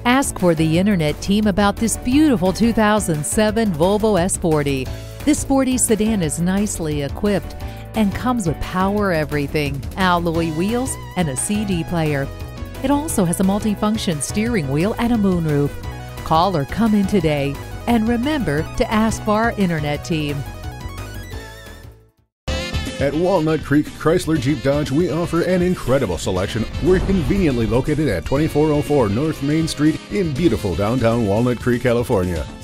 Ask for the Internet team about this beautiful 2007 Volvo S40. This sporty sedan is nicely equipped and comes with power everything, alloy wheels, and a CD player. It also has a multifunction steering wheel and a moonroof. Call or come in today, and remember to ask for our Internet team. At Walnut Creek Chrysler Jeep Dodge, we offer an incredible selection. We're conveniently located at 2404 North Main Street in beautiful downtown Walnut Creek, California.